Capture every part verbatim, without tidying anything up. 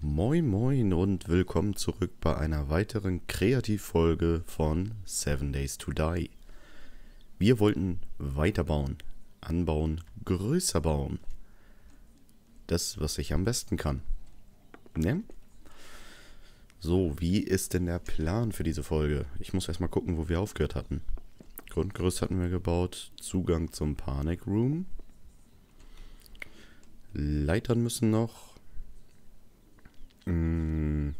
Moin moin und willkommen zurück bei einer weiteren Kreativfolge von Seven Days to Die. Wir wollten weiterbauen, anbauen, größer bauen. Das, was ich am besten kann. Ne? So, wie ist denn der Plan für diese Folge? Ich muss erstmal gucken, wo wir aufgehört hatten. Grundgerüst hatten wir gebaut, Zugang zum Panic Room. Leitern müssen noch. Die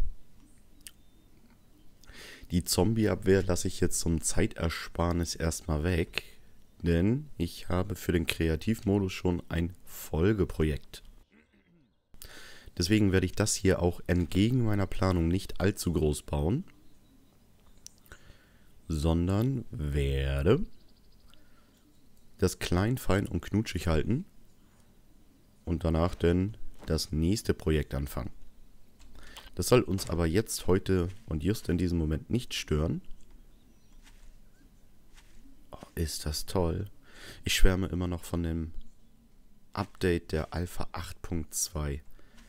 Zombie-Abwehr lasse ich jetzt zum Zeitersparnis erstmal weg, denn ich habe für den Kreativmodus schon ein Folgeprojekt. Deswegen werde ich das hier auch entgegen meiner Planung nicht allzu groß bauen, sondern werde das klein, fein und knutschig halten und danach dann das nächste Projekt anfangen. Das soll uns aber jetzt, heute und just in diesem Moment nicht stören. Oh, ist das toll. Ich schwärme immer noch von dem Update der Alpha acht Punkt zwei.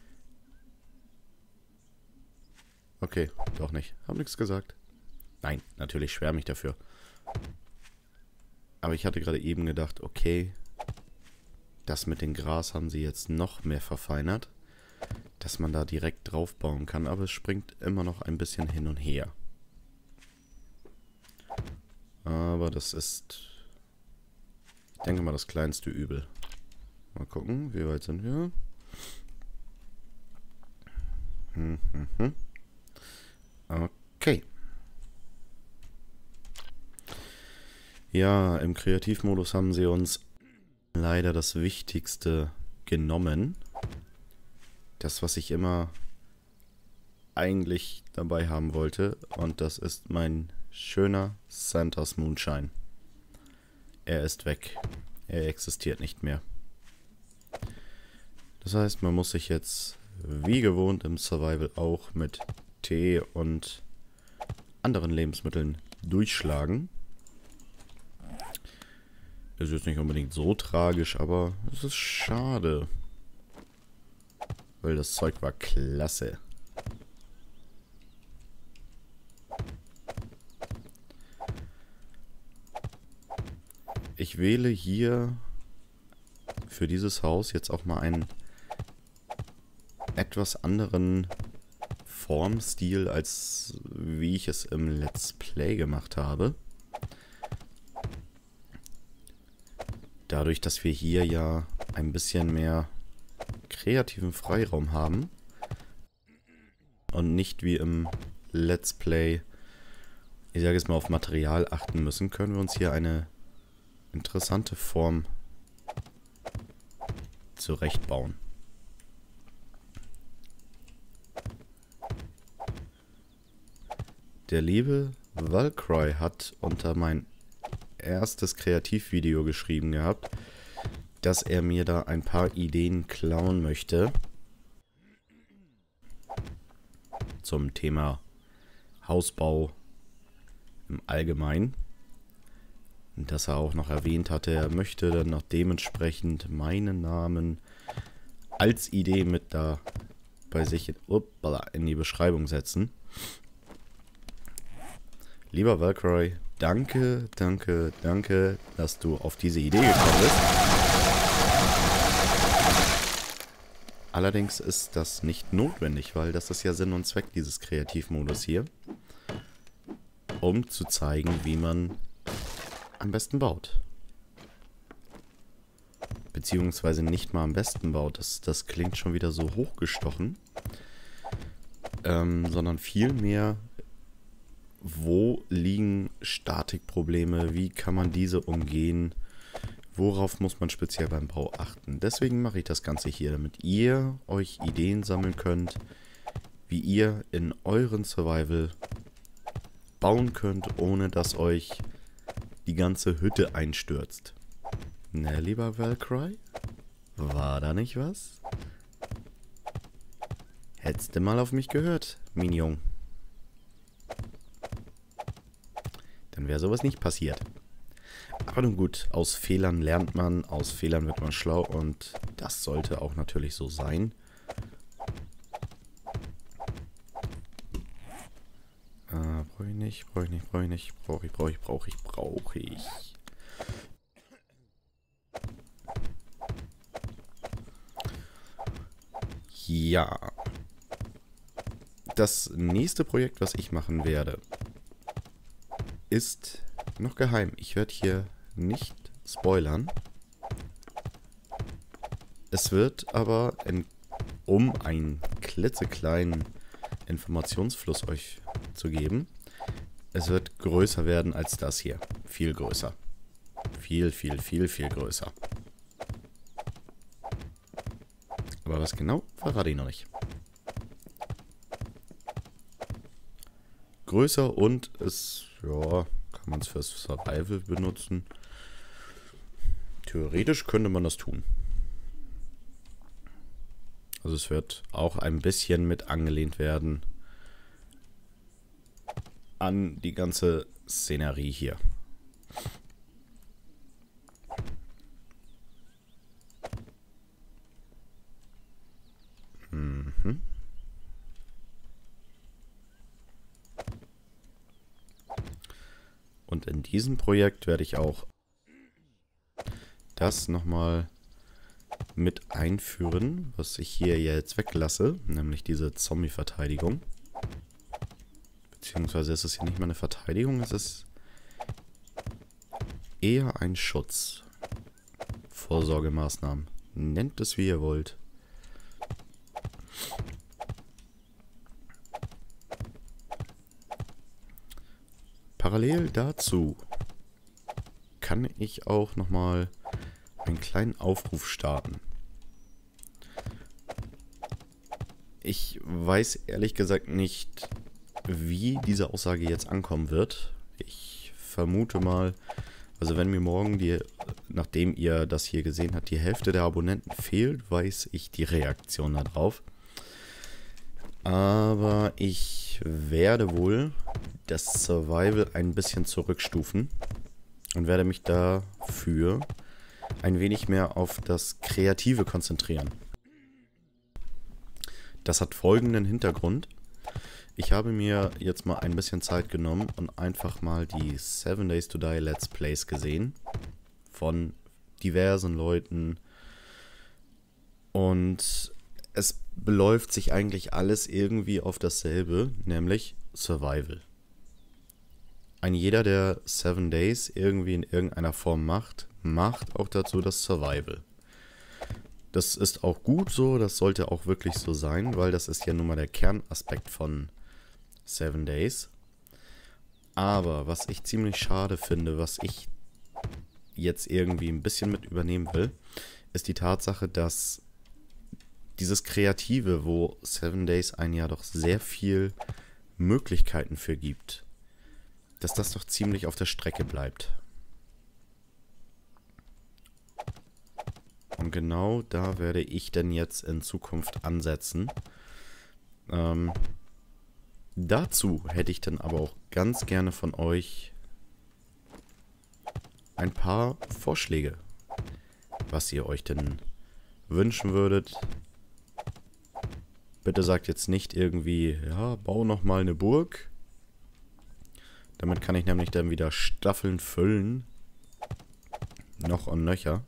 Okay, doch nicht. Hab nichts gesagt. Nein, natürlich schwärme ich dafür. Aber ich hatte gerade eben gedacht, okay, das mit dem Gras haben sie jetzt noch mehr verfeinert, dass man da direkt drauf bauen kann, aber es springt immer noch ein bisschen hin und her. Aber das ist, ich denke mal, das kleinste Übel. Mal gucken, wie weit sind wir? Hm, hm, hm. Okay. Ja, im Kreativmodus haben sie uns leider das Wichtigste genommen. Das, was ich immer eigentlich dabei haben wollte. Und das ist mein schöner Santa's Moonshine. Er ist weg. Er existiert nicht mehr. Das heißt, man muss sich jetzt wie gewohnt im Survival auch mit Tee und anderen Lebensmitteln durchschlagen. Das ist jetzt nicht unbedingt so tragisch, aber es ist schade. Weil das Zeug war klasse. Ich wähle hier für dieses Haus jetzt auch mal einen etwas anderen Formstil, als wie ich es im Let's Play gemacht habe. Dadurch, dass wir hier ja ein bisschen mehr kreativen Freiraum haben und nicht wie im Let's Play, ich sage jetzt mal, auf Material achten müssen, können wir uns hier eine interessante Form zurechtbauen. Der liebe Valcry hat unter mein erstes Kreativvideo geschrieben gehabt, dass er mir da ein paar Ideen klauen möchte zum Thema Hausbau im Allgemeinen. Und dass er auch noch erwähnt hatte, er möchte dann noch dementsprechend meinen Namen als Idee mit da bei sich in, uppala, in die Beschreibung setzen. Lieber Valkyrie, danke, danke, danke, dass du auf diese Idee gekommen bist. Allerdings ist das nicht notwendig, weil das ist ja Sinn und Zweck dieses Kreativmodus hier. Um zu zeigen, wie man am besten baut. Beziehungsweise nicht mal am besten baut. Das, das klingt schon wieder so hochgestochen. Ähm, sondern vielmehr, wo liegen Statikprobleme? Wie kann man diese umgehen? Worauf muss man speziell beim Bau achten? Deswegen mache ich das Ganze hier, damit ihr euch Ideen sammeln könnt, wie ihr in euren Survival bauen könnt, ohne dass euch die ganze Hütte einstürzt. Na, lieber Valcry? War da nicht was? Hättest du mal auf mich gehört, Mignon. Dann wäre sowas nicht passiert. Aber nun gut, aus Fehlern lernt man, aus Fehlern wird man schlau und das sollte auch natürlich so sein. brauche ich nicht, brauche ich nicht, brauche ich nicht, brauche ich, brauche ich, brauche ich, brauche ich. Ja. Das nächste Projekt, was ich machen werde, ist noch geheim. Ich werde hier nicht spoilern. Es wird aber, in, um einen klitzekleinen Informationsfluss euch zu geben, es wird größer werden als das hier. Viel größer. Viel, viel, viel, viel größer. Aber was genau, verrate ich noch nicht. Größer und es, ja, kann man es fürs Survival benutzen. Theoretisch könnte man das tun. Also es wird auch ein bisschen mit angelehnt werden an die ganze Szenerie hier. Mhm. Und in diesem Projekt werde ich auch das nochmal mit einführen, was ich hier jetzt weglasse, nämlich diese Zombie-Verteidigung. Beziehungsweise ist es hier nicht mal eine Verteidigung, es ist eher ein Schutz. Vorsorgemaßnahmen. Nennt es wie ihr wollt. Parallel dazu kann ich auch nochmal einen kleinen Aufruf starten. Ich weiß ehrlich gesagt nicht, wie diese Aussage jetzt ankommen wird. Ich vermute mal, also wenn mir morgen, die, nachdem ihr das hier gesehen habt, die Hälfte der Abonnenten fehlt, weiß ich die Reaktion darauf. Aber ich werde wohl das Survival ein bisschen zurückstufen und werde mich dafür ein wenig mehr auf das Kreative konzentrieren. Das hat folgenden Hintergrund. Ich habe mir jetzt mal ein bisschen Zeit genommen und einfach mal die Seven Days to Die Let's Plays gesehen. Von diversen Leuten. Und es beläuft sich eigentlich alles irgendwie auf dasselbe, nämlich Survival. Ein jeder, der Seven Days irgendwie in irgendeiner Form macht, macht auch dazu das Survival. Das ist auch gut so, das sollte auch wirklich so sein, weil das ist ja nun mal der Kernaspekt von Seven Days. Aber was ich ziemlich schade finde, was ich jetzt irgendwie ein bisschen mit übernehmen will, ist die Tatsache, dass dieses Kreative, wo Seven Days einen ja doch sehr viel Möglichkeiten für gibt, dass das doch ziemlich auf der Strecke bleibt. Und genau da werde ich denn jetzt in Zukunft ansetzen. Ähm, dazu hätte ich dann aber auch ganz gerne von euch ein paar Vorschläge, was ihr euch denn wünschen würdet. Bitte sagt jetzt nicht irgendwie, ja, bau noch mal eine Burg. Damit kann ich nämlich dann wieder Staffeln füllen. Noch und nöcher.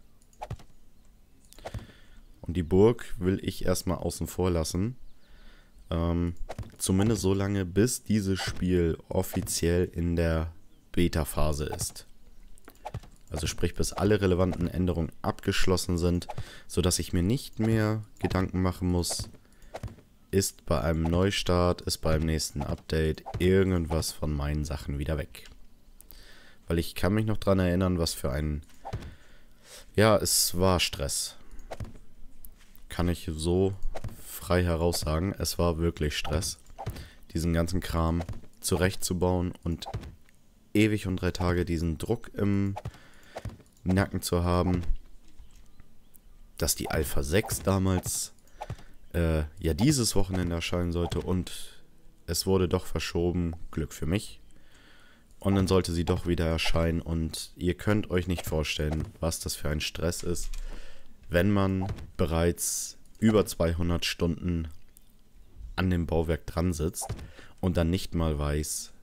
Und die Burg will ich erstmal außen vor lassen. Ähm, zumindest so lange, bis dieses Spiel offiziell in der Beta-Phase ist. Also sprich, bis alle relevanten Änderungen abgeschlossen sind, sodass ich mir nicht mehr Gedanken machen muss, ist bei einem Neustart, ist beim nächsten Update irgendwas von meinen Sachen wieder weg. Weil ich kann mich noch dran erinnern, was für ein... Ja, es war Stress. Kann ich so frei heraus sagen, es war wirklich Stress, diesen ganzen Kram zurechtzubauen und ewig und drei Tage diesen Druck im Nacken zu haben, dass die Alpha sechs damals äh, ja dieses Wochenende erscheinen sollte und es wurde doch verschoben, Glück für mich. Und dann sollte sie doch wieder erscheinen und ihr könnt euch nicht vorstellen, was das für ein Stress ist, wenn man bereits über zweihundert Stunden an dem Bauwerk dran sitzt und dann nicht mal weiß,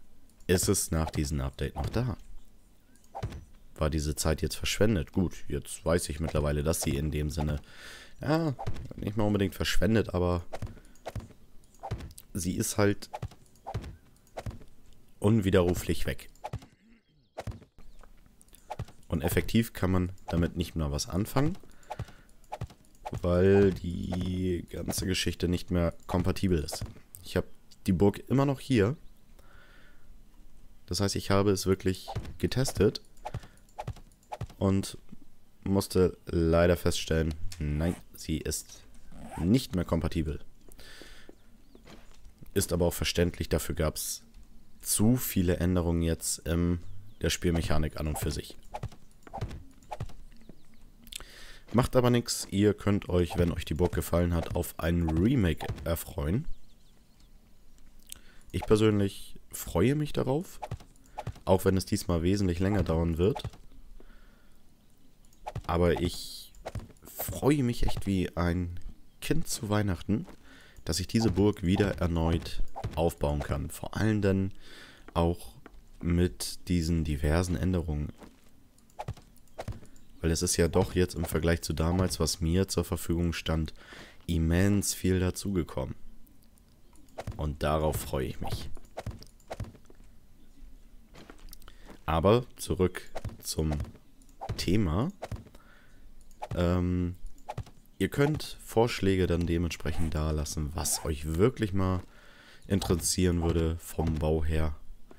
ist es nach diesem Update noch da? War diese Zeit jetzt verschwendet? Gut, jetzt weiß ich mittlerweile, dass sie in dem Sinne, ja, nicht mal unbedingt verschwendet, aber sie ist halt unwiderruflich weg. Und effektiv kann man damit nicht mehr was anfangen, weil die ganze Geschichte nicht mehr kompatibel ist. Ich habe die Burg immer noch hier. Das heißt, ich habe es wirklich getestet und musste leider feststellen, nein, sie ist nicht mehr kompatibel. Ist aber auch verständlich, dafür gab es zu viele Änderungen jetzt in der Spielmechanik an und für sich. Macht aber nichts, ihr könnt euch, wenn euch die Burg gefallen hat, auf einen Remake erfreuen. Ich persönlich freue mich darauf, auch wenn es diesmal wesentlich länger dauern wird. Aber ich freue mich echt wie ein Kind zu Weihnachten, dass ich diese Burg wieder erneut aufbauen kann. Vor allem dann auch mit diesen diversen Änderungen. Weil es ist ja doch jetzt im Vergleich zu damals, was mir zur Verfügung stand, immens viel dazugekommen. Und darauf freue ich mich. Aber zurück zum Thema. Ähm, ihr könnt Vorschläge dann dementsprechend dalassen, was euch wirklich mal interessieren würde vom Bau her.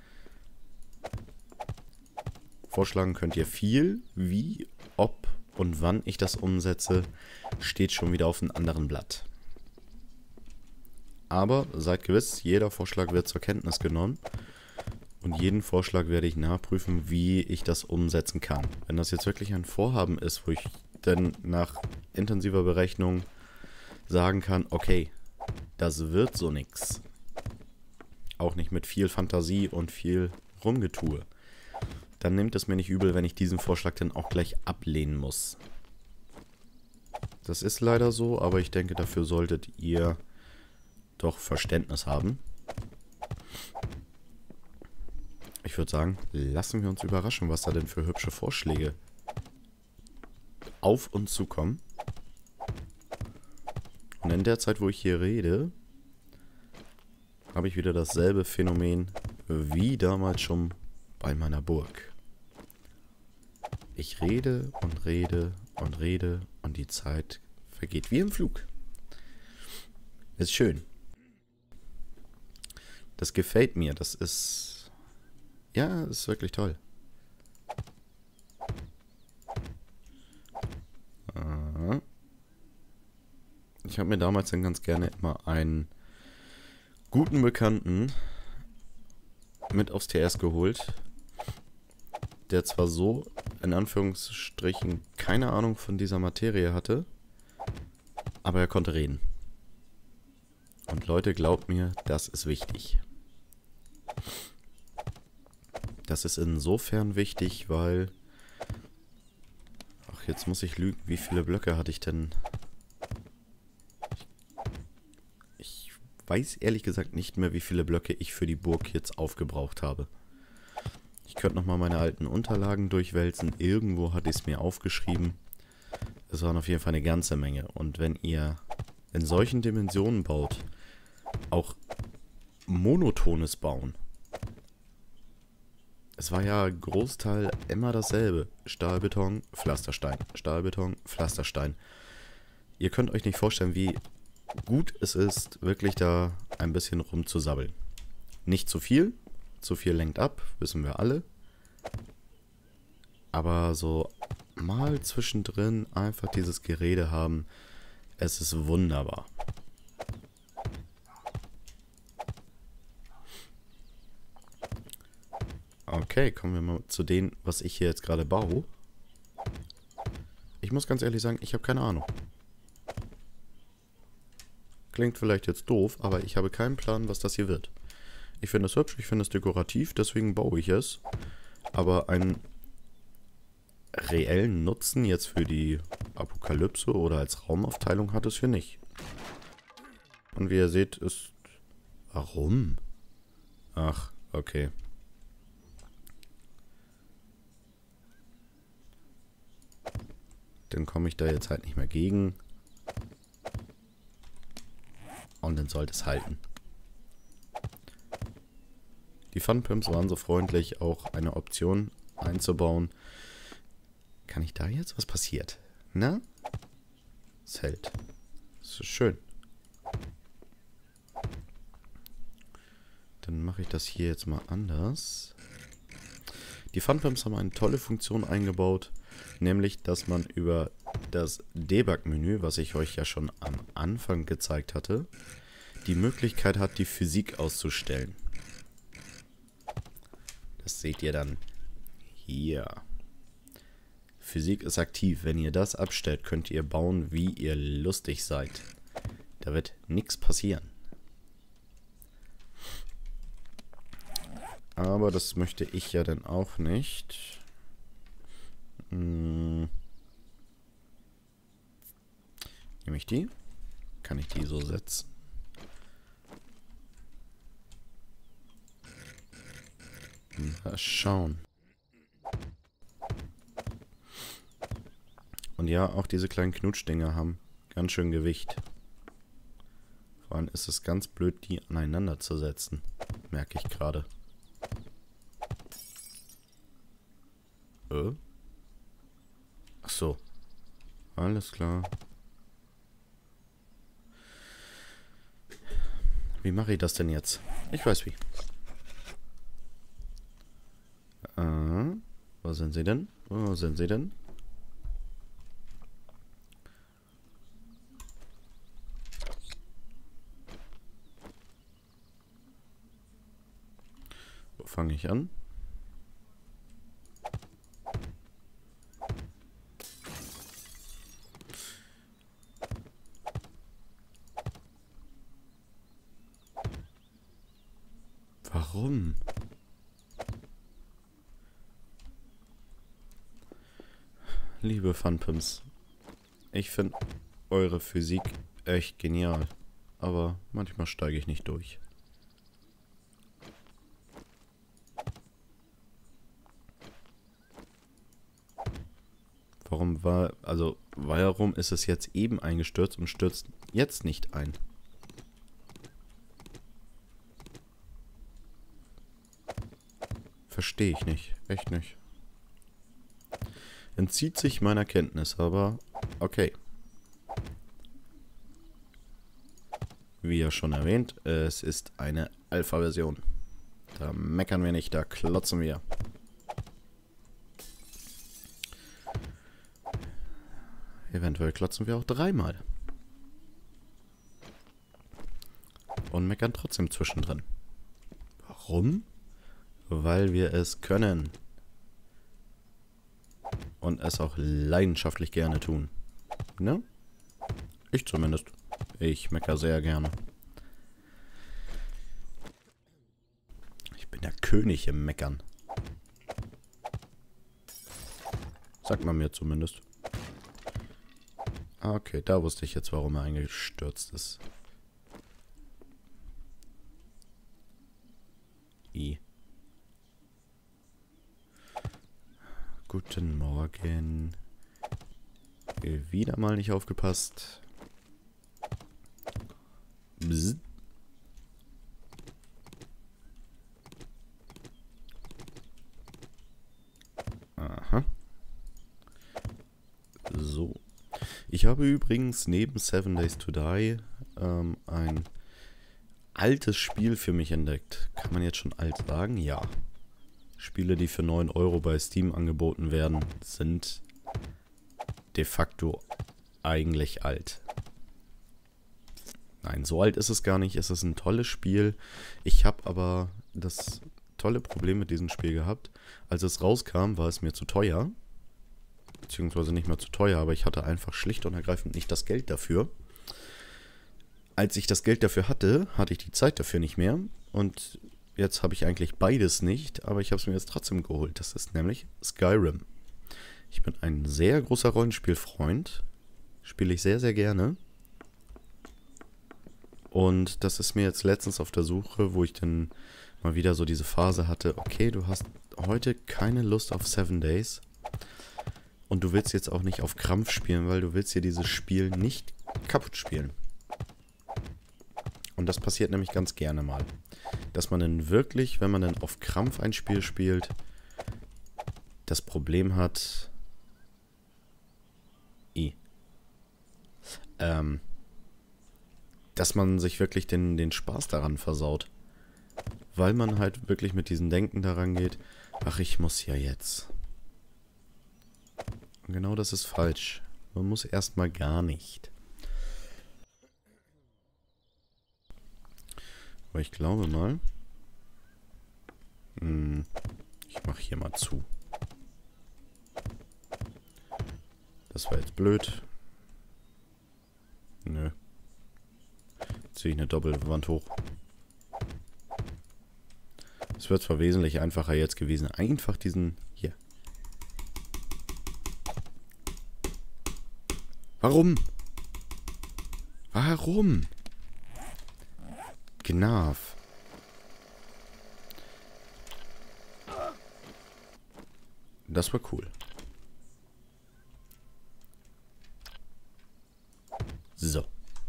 Vorschlagen könnt ihr viel, wie, ob und wann ich das umsetze, steht schon wieder auf einem anderen Blatt. Aber seid gewiss, jeder Vorschlag wird zur Kenntnis genommen und jeden Vorschlag werde ich nachprüfen, wie ich das umsetzen kann. Wenn das jetzt wirklich ein Vorhaben ist, wo ich dann nach intensiver Berechnung sagen kann, okay, das wird so nix. Auch nicht mit viel Fantasie und viel Rumgetue. Dann nehmt es mir nicht übel, wenn ich diesen Vorschlag dann auch gleich ablehnen muss. Das ist leider so, aber ich denke, dafür solltet ihr doch Verständnis haben. Ich würde sagen, lassen wir uns überraschen, was da denn für hübsche Vorschläge auf uns zukommen. Und in der Zeit, wo ich hier rede, habe ich wieder dasselbe Phänomen wie damals schon bei meiner Burg. Ich rede und rede und rede und die Zeit vergeht wie im Flug. Ist schön. Das gefällt mir. Das ist... Ja, ist wirklich toll. Ich habe mir damals dann ganz gerne immer einen guten Bekannten mit aufs T S geholt, der zwar so, in Anführungsstrichen, keine Ahnung von dieser Materie hatte, aber er konnte reden. Und Leute, glaubt mir, das ist wichtig. Das ist insofern wichtig, weil... Ach, jetzt muss ich lügen, wie viele Blöcke hatte ich denn... Ich weiß ehrlich gesagt nicht mehr, wie viele Blöcke ich für die Burg jetzt aufgebraucht habe. Ich könnte nochmal meine alten Unterlagen durchwälzen. Irgendwo hatte ich es mir aufgeschrieben. Es waren auf jeden Fall eine ganze Menge. Und wenn ihr in solchen Dimensionen baut, auch monotones Bauen. Es war ja Großteil immer dasselbe. Stahlbeton, Pflasterstein, Stahlbeton, Pflasterstein. Ihr könnt euch nicht vorstellen, wie gut es ist, wirklich da ein bisschen rumzusabbeln. Nicht zu viel. Zu viel lenkt ab, wissen wir alle. Aber so mal zwischendrin einfach dieses Gerede haben, es ist wunderbar. Okay, kommen wir mal zu dem, was ich hier jetzt gerade baue. Ich muss ganz ehrlich sagen, ich habe keine Ahnung. Klingt vielleicht jetzt doof, aber ich habe keinen Plan, was das hier wird. Ich finde es hübsch, ich finde es dekorativ, deswegen baue ich es. Aber einen reellen Nutzen jetzt für die Apokalypse oder als Raumaufteilung hat es hier nicht. Und wie ihr seht, ist... Warum? Ach, okay. dann komme ich da jetzt halt nicht mehr gegen. Und dann sollte es halten. Die Funpimps waren so freundlich, auch eine Option einzubauen. Kann ich da jetzt? Was passiert? Na? Es hält. Das ist schön. Dann mache ich das hier jetzt mal anders. Die Funpimps haben eine tolle Funktion eingebaut, nämlich, dass man über das Debug-Menü, was ich euch ja schon am Anfang gezeigt hatte, die Möglichkeit hat, die Physik auszustellen. Das seht ihr dann hier. Physik ist aktiv. Wenn ihr das abstellt, könnt ihr bauen, wie ihr lustig seid. Da wird nichts passieren. Aber das möchte ich ja dann auch nicht. Hm. Nehme ich die? Kann ich die so setzen? Mal schauen. Und ja, auch diese kleinen Knutschdinger haben ganz schön Gewicht. Vor allem ist es ganz blöd, die aneinander zu setzen. Merke ich gerade. Äh? Ach so. Alles klar. Wie mache ich das denn jetzt? Ich weiß wie. Äh, wo sind sie denn? Wo sind sie denn? Wo fange ich an? Warum? Liebe Funpimps, ich finde eure Physik echt genial, aber manchmal steige ich nicht durch. Warum war, also warum ist es jetzt eben eingestürzt und stürzt jetzt nicht ein? Verstehe ich nicht, echt nicht. Entzieht sich meiner Kenntnis, aber okay. Wie ja schon erwähnt, es ist eine Alpha-Version. Da meckern wir nicht, da klotzen wir. Eventuell klotzen wir auch dreimal. Und meckern trotzdem zwischendrin. Warum? Weil wir es können. Und es auch leidenschaftlich gerne tun. Ne? Ich zumindest. Ich meckere sehr gerne. Ich bin der König im Meckern. Sagt man mir zumindest. Okay, da wusste ich jetzt, warum er eingestürzt ist. I. Guten Morgen. Wieder mal nicht aufgepasst. Bzz. Aha. So. Ich habe übrigens neben Seven Days to Die ähm, ein altes Spiel für mich entdeckt. Kann man jetzt schon alt sagen? Ja. Spiele, die für neun Euro bei Steam angeboten werden, sind de facto eigentlich alt. Nein, so alt ist es gar nicht. Es ist ein tolles Spiel. Ich habe aber das tolle Problem mit diesem Spiel gehabt. Als es rauskam, war es mir zu teuer. Beziehungsweise nicht mehr zu teuer, aber ich hatte einfach schlicht und ergreifend nicht das Geld dafür. Als ich das Geld dafür hatte, hatte ich die Zeit dafür nicht mehr. Und jetzt habe ich eigentlich beides nicht, aber ich habe es mir jetzt trotzdem geholt. Das ist nämlich Skyrim. Ich bin ein sehr großer Rollenspielfreund. Spiele ich sehr, sehr gerne. Und das ist mir jetzt letztens auf der Suche, wo ich dann mal wieder so diese Phase hatte, okay, du hast heute keine Lust auf Seven Days. Und du willst jetzt auch nicht auf Krampf spielen, weil du willst dir dieses Spiel nicht kaputt spielen. Und das passiert nämlich ganz gerne mal. Dass man dann wirklich, wenn man dann auf Krampf ein Spiel spielt, das Problem hat... I. Ähm... dass man sich wirklich den, den Spaß daran versaut. Weil man halt wirklich mit diesem Denken daran geht, ach, ich muss ja jetzt. Und genau das ist falsch. Man muss erstmal gar nicht. Aber ich glaube mal, hm, ich mache hier mal zu. Das war jetzt blöd. Nö. Jetzt ziehe ich eine Doppelwand hoch. Es wird zwar wesentlich einfacher jetzt gewesen, einfach diesen... Hier. Warum? Warum? Gnaf. Das war cool. So.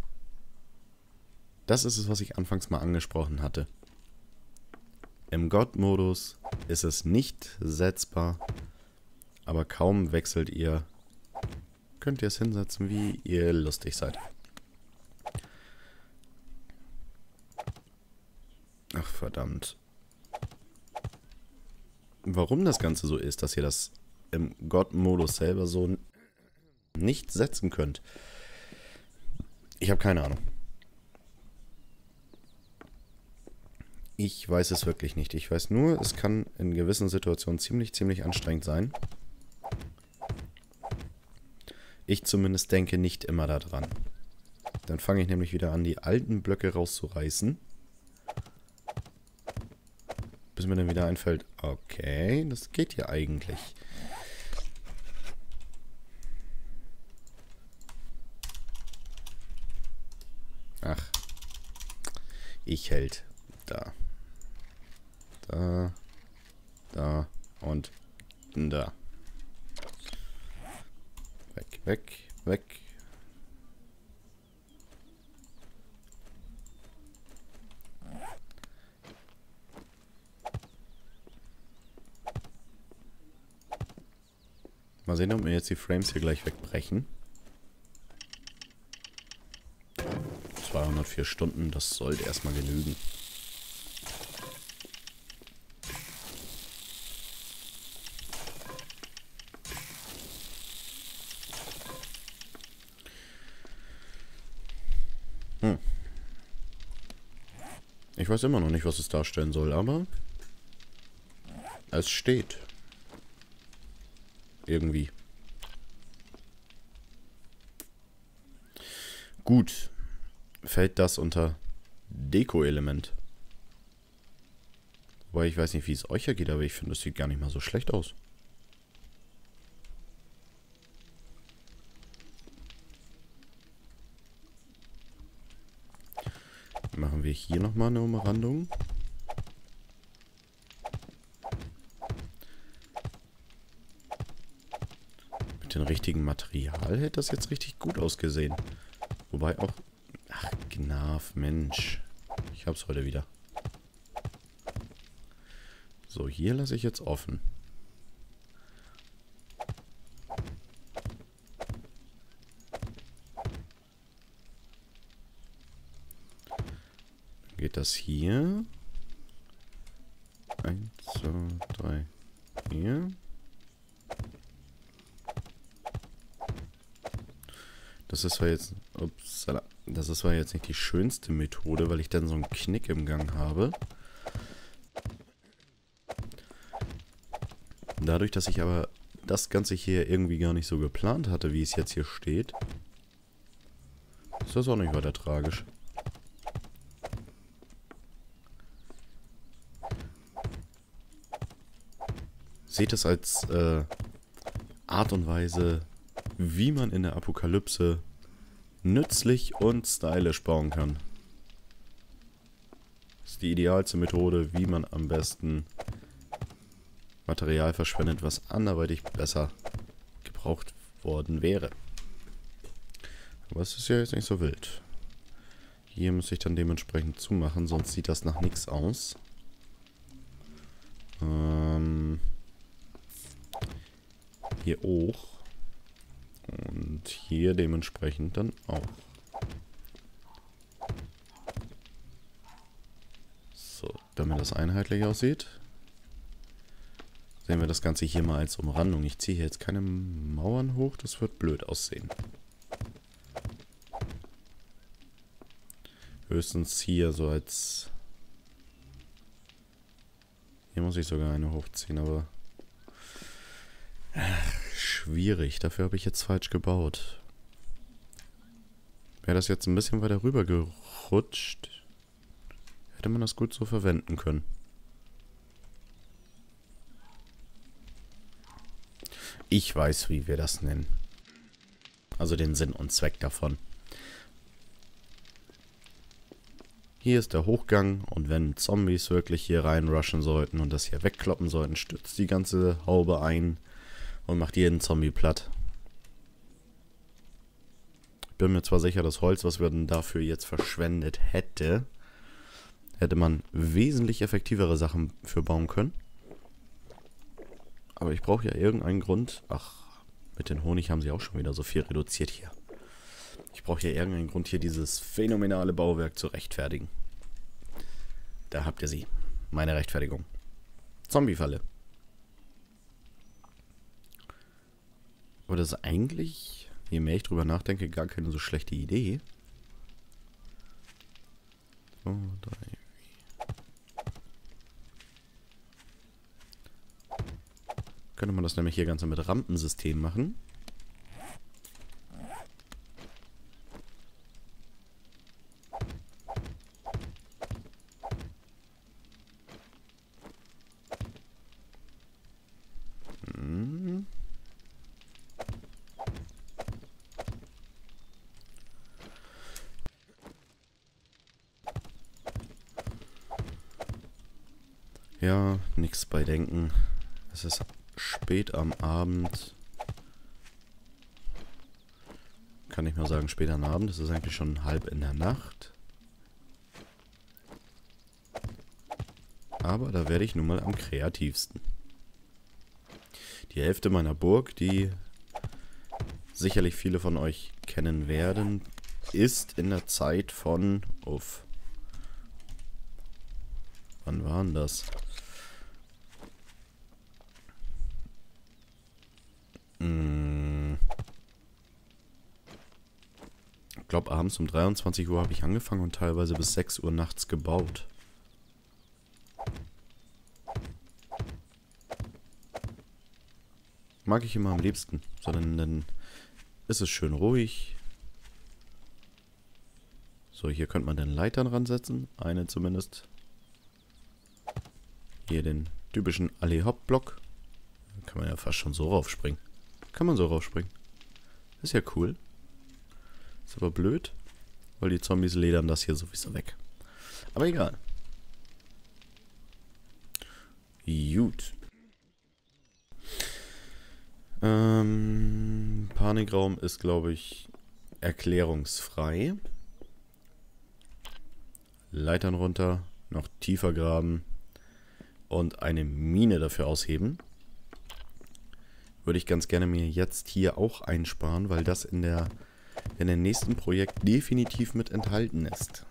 Das ist es, was ich anfangs mal angesprochen hatte. Im God-Modus ist es nicht setzbar, aber kaum wechselt ihr, könnt ihr es hinsetzen, wie ihr lustig seid. Ach, verdammt. Warum das Ganze so ist, dass ihr das im God-Modus selber so nicht setzen könnt, ich habe keine Ahnung. Ich weiß es wirklich nicht. Ich weiß nur, es kann in gewissen Situationen ziemlich, ziemlich anstrengend sein. Ich zumindest denke nicht immer daran. Dann fange ich nämlich wieder an, die alten Blöcke rauszureißen. Bis mir dann wieder einfällt, okay, das geht ja eigentlich. Ach. Ich hält. Da. Da. Da. Und da. Weg, weg, weg. Mal sehen, ob mir jetzt die Frames hier gleich wegbrechen. zweihundertvier Stunden, das sollte erstmal genügen. Hm. Ich weiß immer noch nicht, was es darstellen soll, aber es steht. Irgendwie. Gut. Fällt das unter Deko-Element. Wobei ich weiß nicht, wie es euch ergeht, aber ich finde, das sieht gar nicht mal so schlecht aus. Machen wir hier nochmal eine Umrandung. Mit dem richtigen Material hätte das jetzt richtig gut ausgesehen. Wobei auch... Ach, Gnaf, Mensch. Ich hab's heute wieder. So, hier lasse ich jetzt offen. Dann geht das hier. Eins, zwei, drei, vier. Das ist zwar jetzt... Upsala. Das ist zwar jetzt nicht die schönste Methode, weil ich dann so einen Knick im Gang habe. Dadurch, dass ich aber das Ganze hier irgendwie gar nicht so geplant hatte, wie es jetzt hier steht, ist das auch nicht weiter tragisch. Seht es als äh, Art und Weise, wie man in der Apokalypse nützlich und stylisch bauen kann. Das ist die idealste Methode, wie man am besten Material verschwendet, was anderweitig besser gebraucht gebraucht worden wäre. Aber es ist ja jetzt nicht so wild. Hier muss ich dann dementsprechend zumachen, sonst sieht das nach nichts aus. Ähm, hier auch. Und hier dementsprechend dann auch. So, damit das einheitlich aussieht, sehen wir das Ganze hier mal als Umrandung. Ich ziehe hier jetzt keine Mauern hoch, das wird blöd aussehen. Höchstens hier so als... Hier muss ich sogar eine hochziehen, aber... Ach, schwierig, dafür habe ich jetzt falsch gebaut. Wäre das jetzt ein bisschen weiter rüber gerutscht, hätte man das gut so verwenden können. Ich weiß, wie wir das nennen. Also den Sinn und Zweck davon. Hier ist der Hochgang und wenn Zombies wirklich hier reinrushen sollten und das hier wegkloppen sollten, stürzt die ganze Haube ein und macht jeden Zombie platt. Ich bin mir zwar sicher, das Holz, was wir denn dafür jetzt verschwendet hätte, hätte man wesentlich effektivere Sachen für bauen können. Aber ich brauche ja irgendeinen Grund. Ach, mit den Honig haben sie auch schon wieder so viel reduziert hier. Ich brauche ja irgendeinen Grund, hier dieses phänomenale Bauwerk zu rechtfertigen. Da habt ihr sie. Meine Rechtfertigung. Zombie-Falle. Aber das ist eigentlich, je mehr ich drüber nachdenke, gar keine so schlechte Idee. So, drei, könnte man das nämlich hier Ganze mit Rampensystem machen. Hm. Ja, nichts bei denken. Es ist spät am Abend. Kann ich mal sagen, spät am Abend. Es ist eigentlich schon halb in der Nacht. Aber da werde ich nun mal am kreativsten. Die Hälfte meiner Burg, die sicherlich viele von euch kennen werden, ist in der Zeit von... Uff. Wann war denn das? Hm. Ich glaube, abends um dreiundzwanzig Uhr habe ich angefangen und teilweise bis sechs Uhr nachts gebaut. Mag ich immer am liebsten, sondern dann ist es schön ruhig. So, hier könnte man dann Leitern ransetzen. Eine zumindest. Hier den typischen Alley-Hop-Block. Da kann man ja fast schon so raufspringen. Kann man so raufspringen. Ist ja cool. Ist aber blöd, weil die Zombies ledern das hier sowieso weg. Aber egal. Gut. Ähm, Panikraum ist, glaube ich, erklärungsfrei. Leitern runter, noch tiefer graben und eine Mine dafür ausheben. Würde ich ganz gerne mir jetzt hier auch einsparen, weil das in der in dem nächsten Projekt definitiv mit enthalten ist.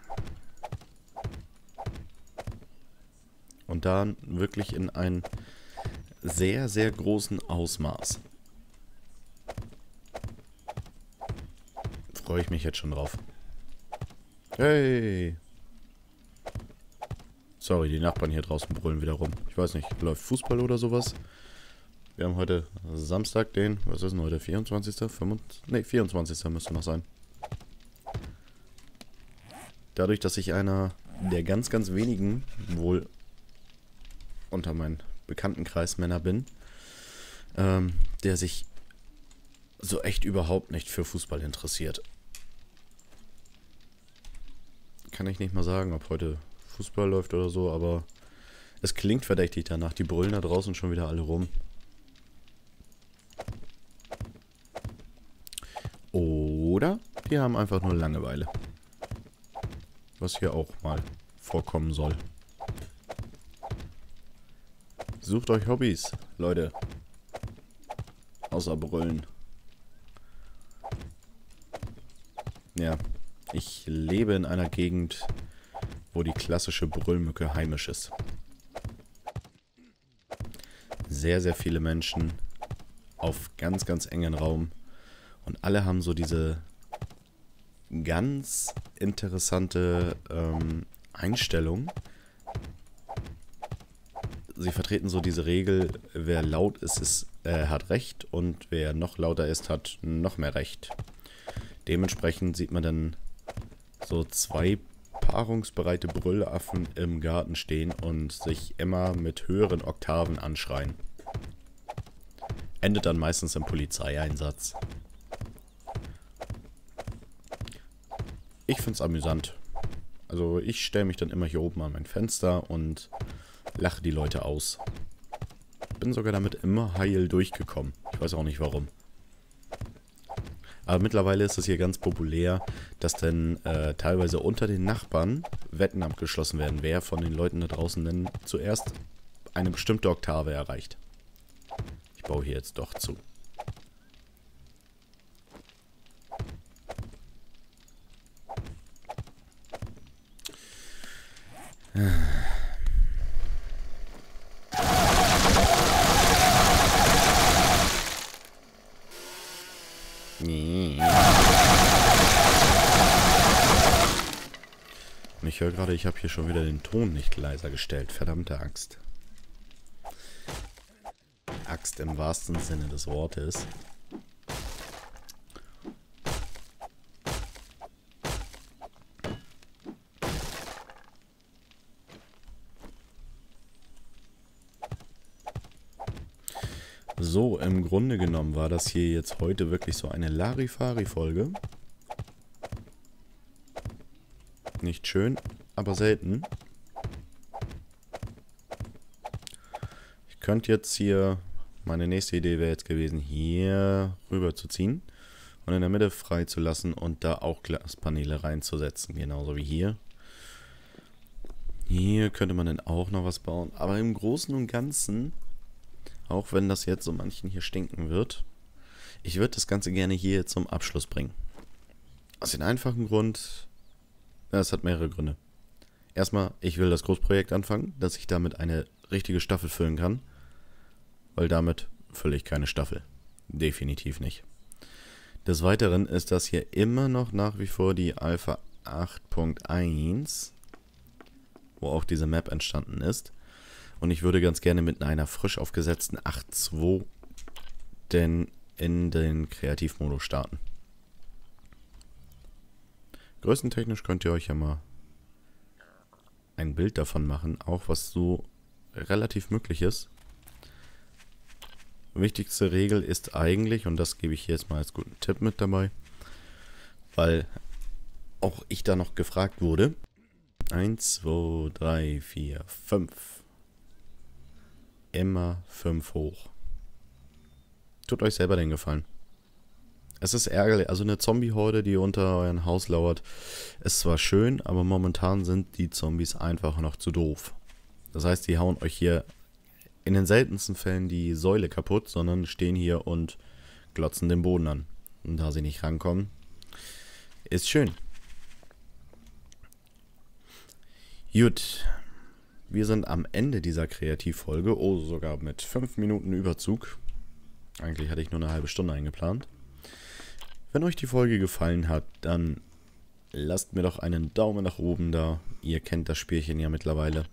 Und da wirklich in einem sehr, sehr großen Ausmaß. Freue ich mich jetzt schon drauf. Hey! Sorry, die Nachbarn hier draußen brüllen wieder rum. Ich weiß nicht, läuft Fußball oder sowas? Wir haben heute Samstag, den, was ist denn heute, vierundzwanzigsten? fünfundzwanzigsten? Ne, vierundzwanzigsten müsste noch sein. Dadurch, dass ich einer der ganz, ganz wenigen, wohl unter meinen Bekanntenkreis Männer bin, ähm, der sich so echt überhaupt nicht für Fußball interessiert. Kann ich nicht mal sagen, ob heute Fußball läuft oder so, aber es klingt verdächtig danach. Die brüllen da draußen schon wieder alle rum. Oder die haben einfach nur Langeweile. Was hier auch mal vorkommen soll. Sucht euch Hobbys, Leute. Außer Brüllen. Ja, ich lebe in einer Gegend, wo die klassische Brüllmücke heimisch ist. Sehr, sehr viele Menschen auf ganz, ganz engen Raum. Und alle haben so diese ganz interessante ähm, Einstellung. Sie vertreten so diese Regel, wer laut ist, ist äh, hat Recht und wer noch lauter ist, hat noch mehr Recht. Dementsprechend sieht man dann so zwei paarungsbereite Brüllaffen im Garten stehen und sich immer mit höheren Oktaven anschreien. Endet dann meistens im Polizeieinsatz. Ich finde es amüsant. Also ich stelle mich dann immer hier oben an mein Fenster und lache die Leute aus. Bin sogar damit immer heil durchgekommen. Ich weiß auch nicht warum. Aber mittlerweile ist es hier ganz populär, dass dann äh, teilweise unter den Nachbarn Wetten abgeschlossen werden, wer von den Leuten da draußen denn zuerst eine bestimmte Oktave erreicht. Ich baue hier jetzt doch zu. Und ich höre gerade, ich habe hier schon wieder den Ton nicht leiser gestellt. Verdammte Axt. Axt im wahrsten Sinne des Wortes. So, im Grunde genommen war das hier jetzt heute wirklich so eine Larifari-Folge. Nicht schön, aber selten. Ich könnte jetzt hier, meine nächste Idee wäre jetzt gewesen, hier rüber zu ziehen und in der Mitte frei zu lassen und da auch Glaspaneele reinzusetzen, genauso wie hier. Hier könnte man dann auch noch was bauen, aber im Großen und Ganzen, auch wenn das jetzt so manchen hier stinken wird, ich würde das Ganze gerne hier zum Abschluss bringen. Aus dem einfachen Grund, ja, es hat mehrere Gründe. Erstmal, ich will das Großprojekt anfangen, dass ich damit eine richtige Staffel füllen kann. Weil damit fülle ich keine Staffel. Definitiv nicht. Des Weiteren ist das hier immer noch nach wie vor die Alpha acht Punkt eins, wo auch diese Map entstanden ist. Und ich würde ganz gerne mit einer frisch aufgesetzten acht Punkt zwei denn in den Kreativmodus starten. Größentechnisch könnt ihr euch ja mal ein Bild davon machen, auch was so relativ möglich ist. Wichtigste Regel ist eigentlich, und das gebe ich hier jetzt mal als guten Tipp mit dabei, weil auch ich da noch gefragt wurde. eins, zwei, drei, vier, fünf. Immer fünf hoch. Tut euch selber den Gefallen. Es ist ärgerlich, also eine Zombie-Horde, die unter euren Haus lauert, ist zwar schön, aber momentan sind die Zombies einfach noch zu doof. Das heißt, die hauen euch hier in den seltensten Fällen die Säule kaputt, sondern stehen hier und glotzen den Boden an. Und da sie nicht rankommen, ist schön. Gut, wir sind am Ende dieser Kreativfolge, oh sogar mit fünf Minuten Überzug. Eigentlich hatte ich nur eine halbe Stunde eingeplant. Wenn euch die Folge gefallen hat, dann lasst mir doch einen Daumen nach oben da. Ihr kennt das Spielchen ja mittlerweile.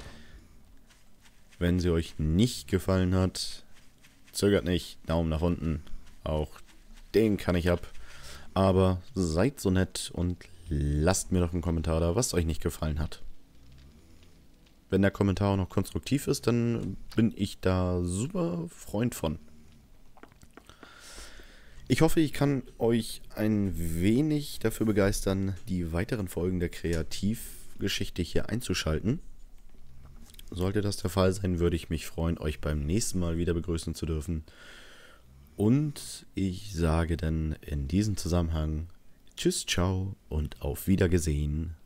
Wenn sie euch nicht gefallen hat, zögert nicht, Daumen nach unten. Auch den kann ich ab. Aber seid so nett und lasst mir doch einen Kommentar da, was euch nicht gefallen hat. Wenn der Kommentar auch noch konstruktiv ist, dann bin ich da super Freund von. Ich hoffe, ich kann euch ein wenig dafür begeistern, die weiteren Folgen der Kreativgeschichte hier einzuschalten. Sollte das der Fall sein, würde ich mich freuen, euch beim nächsten Mal wieder begrüßen zu dürfen. Und ich sage dann in diesem Zusammenhang Tschüss, ciao und auf Wiedergesehen.